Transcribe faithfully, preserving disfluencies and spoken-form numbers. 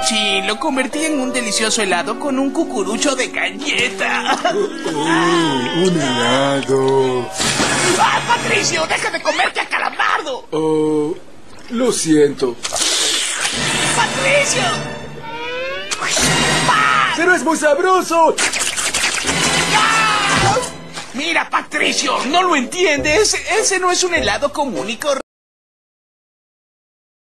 Sí, lo convertí en un delicioso helado con un cucurucho de galleta. Oh, un helado. ¡Ah, Patricio! ¡Deja de comerte a Calamardo! Oh, lo siento. ¡Patricio! ¡Ah! ¡Pero es muy sabroso! ¡Ah! Mira, Patricio, ¿no lo entiendes? Ese no es un helado común y corriente.